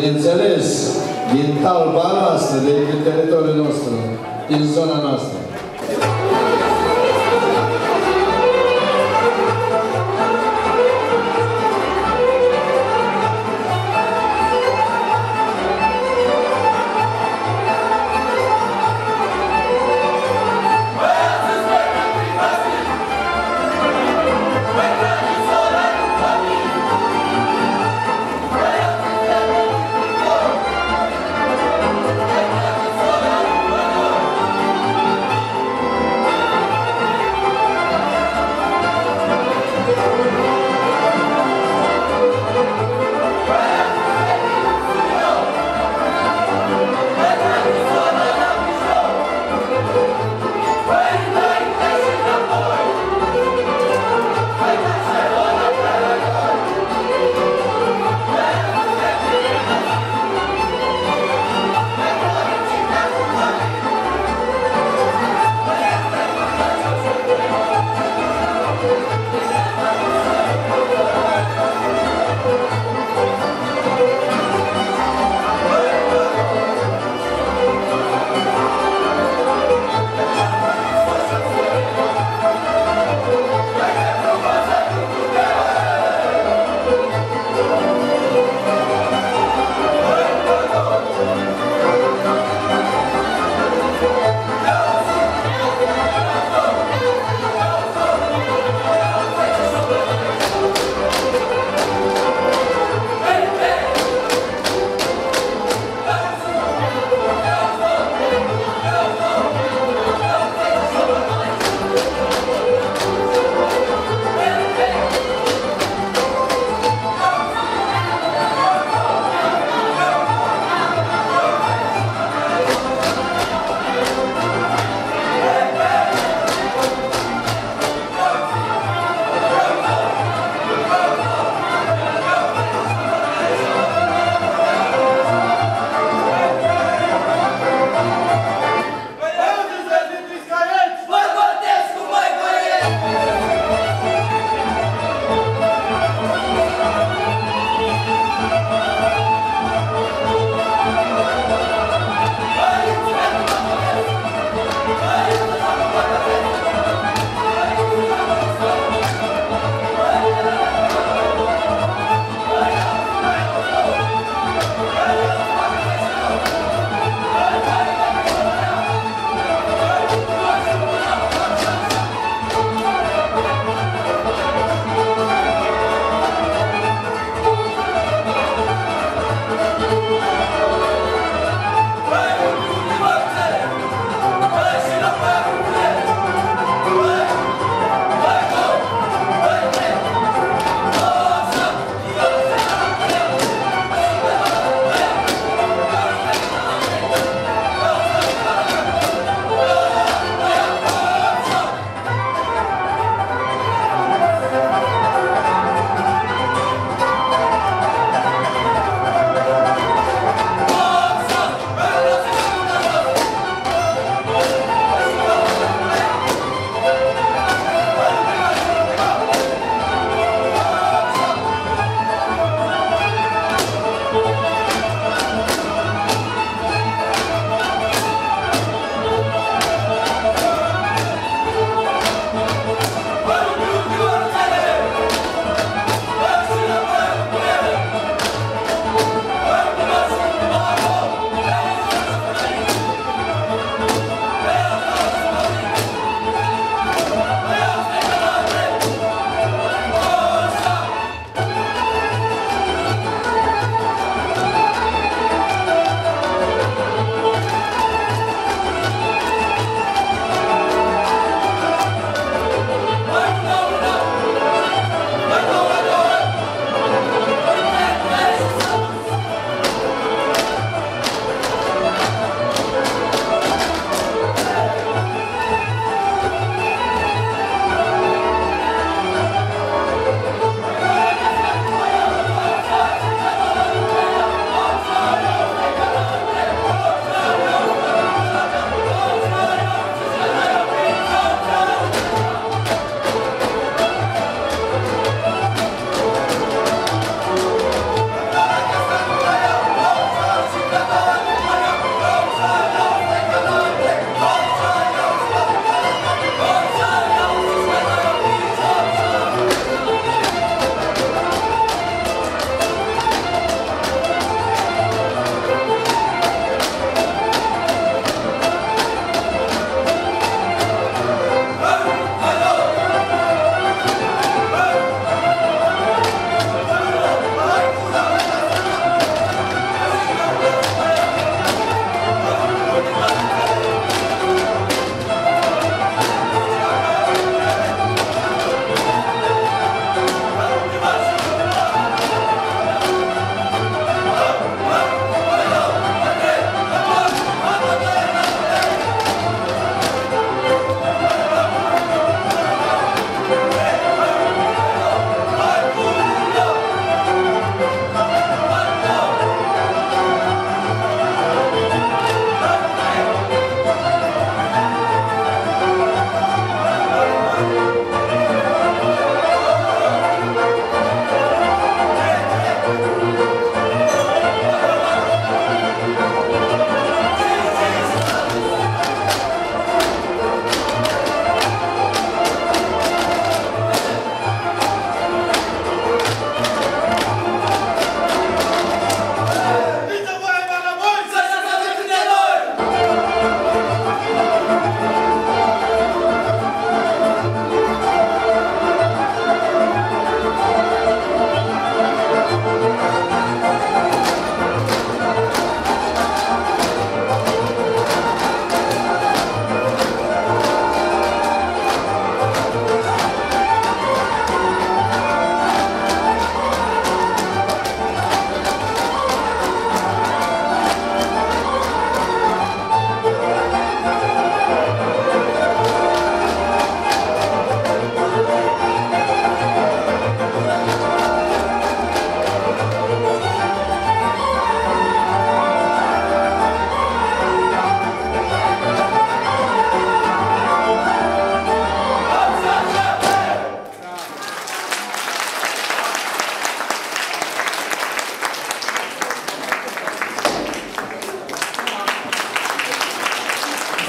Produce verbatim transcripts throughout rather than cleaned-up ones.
bineînțeles, din talba noastră, de pe teritoriul nostru, din zona noastră.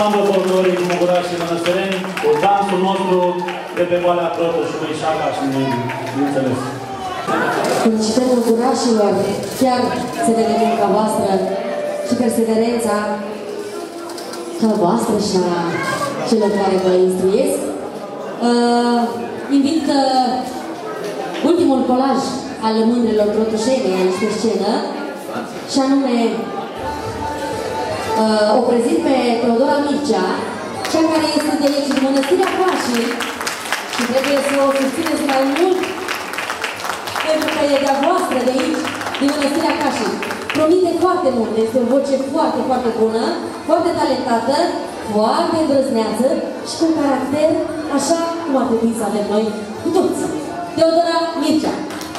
ansamblu folcloric Mucuraș și Mănăstăreni, cu dansul nostru de pe Valea Protoșului, Șaca și Negru, bineînțeles. Felicitări Mucurașilor, chiar se vede munca voastră și perseverența ca voastră și a celor care vă instruiesc. Uh, invit uh, ultimul colaj al mândrelor protoșene aici pe scenă, și anume uh, o prezint pe Teodora Mircea, cea care este de aici, din Mănăstirea Cașii, și trebuie să o susțineți mai mult pentru că e de-a voastră de aici, din Mănăstirea Cașii. Promite foarte mult, este o voce foarte, foarte bună, foarte talentată, foarte îndrăzneață și cu un caracter așa cum ar trebui să avem noi cu toți. Teodora Mircea.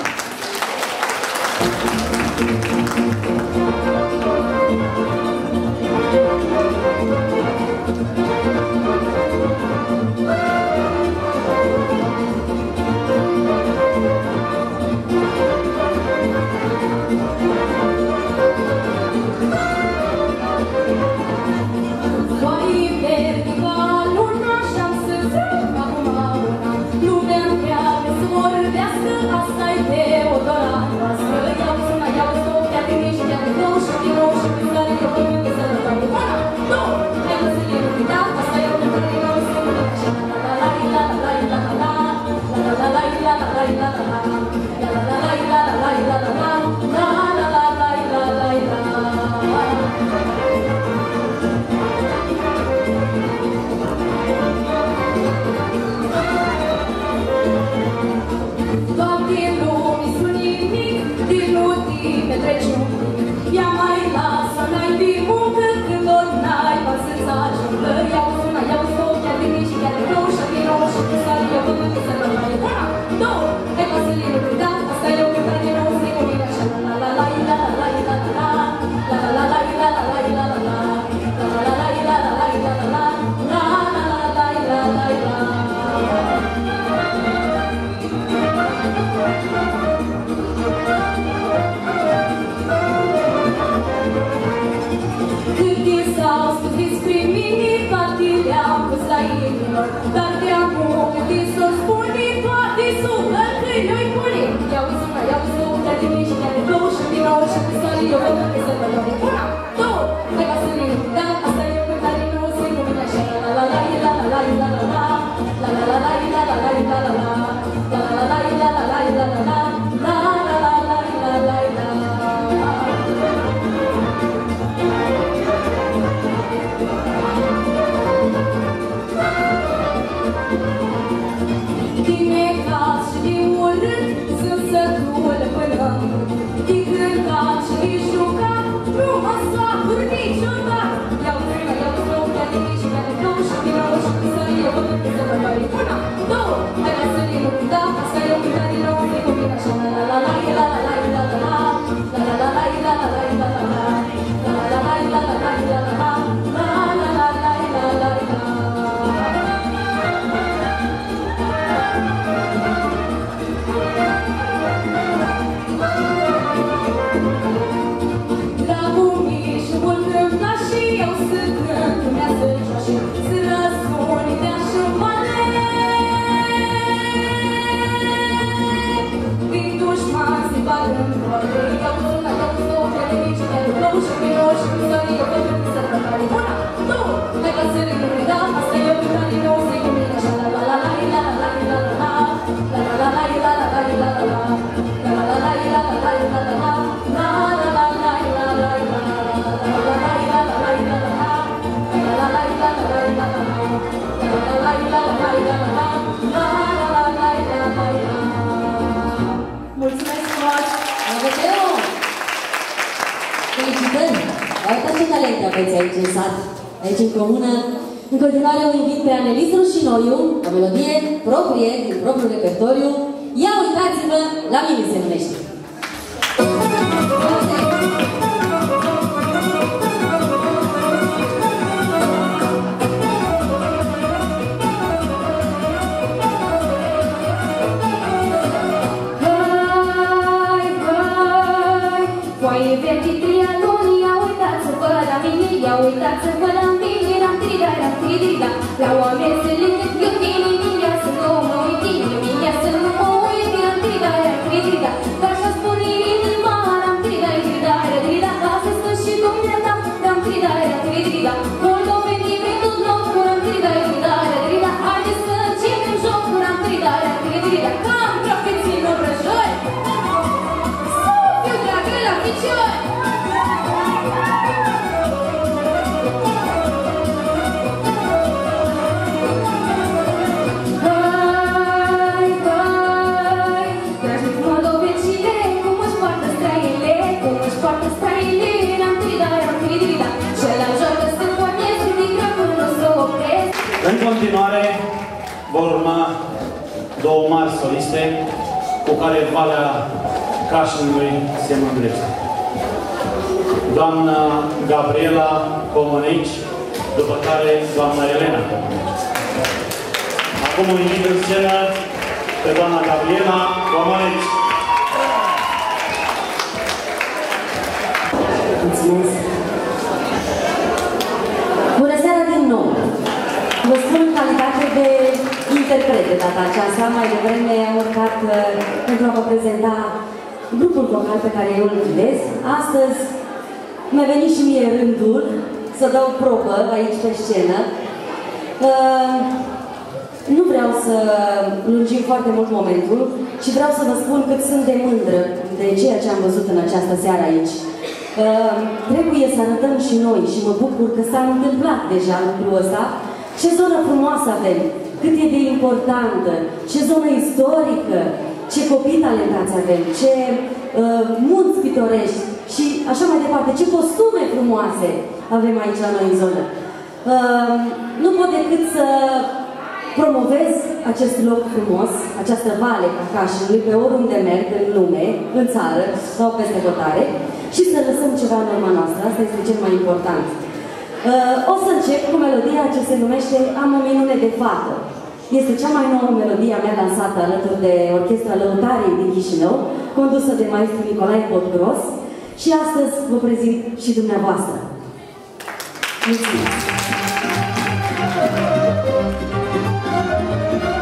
Aici în comună. În continuare o invit pe Anelis Rușinoiu, o melodie proprie din propriul repertoriu. Ia uitați-vă, la mine se numește. Hai, hai, foaie vertitrianul, ia uitați-vă la mine, ia uitați-vă la mine, am tirat În continuare, vor urma două mari soliste cu care Valea Cașinului se mândrește. Doamna Gabriela Comăneci, după care doamna Elena Comăneci. Acum o invit în scenă pe doamna Gabriela Comăneci. Mulțumesc! Bună seara din nou! Vă spun în calitate de interpret de data aceasta. Mai devreme am urcat uh, pentru a vă prezenta grupul vocal pe care eu îl ghidez. Astăzi mi-a venit și mie rândul să dau probă aici pe scenă. Uh, nu vreau să lungim foarte mult momentul, ci vreau să vă spun cât sunt de mândră de ceea ce am văzut în această seară aici. Uh, trebuie să arătăm și noi și mă bucur că s-a întâmplat deja lucrul ăsta. Ce zonă frumoasă avem, cât e de importantă, ce zonă istorică, ce copii talentați avem, ce uh, munți pitorești și așa mai departe, ce costume frumoase avem aici la noi în zonă. Uh, nu pot decât să promovez acest loc frumos, această vale a Cașinului, pe oriunde merg în lume, în țară sau peste hotare și să lăsăm ceva în urma noastră. Asta este cel mai important. Uh, o să încep cu melodia ce se numește Am o minune de fată. Este cea mai nouă melodie a mea lansată alături de Orchestra Lăutarii din Chișinău, condusă de maestru Nicolae Podgros și astăzi vă prezint și dumneavoastră. Mulțumesc!